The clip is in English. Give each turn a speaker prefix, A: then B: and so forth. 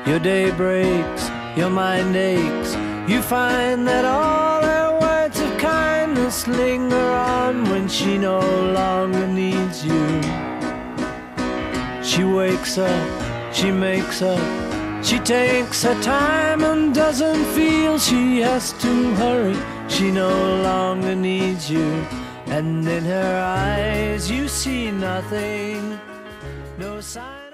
A: Your day breaks, your mind aches. You find that all her words of kindness linger on when she no longer needs you. She wakes up, she makes up, she takes her time and doesn't feel she has to hurry. She no longer needs you, and in her eyes you see nothing, no sign.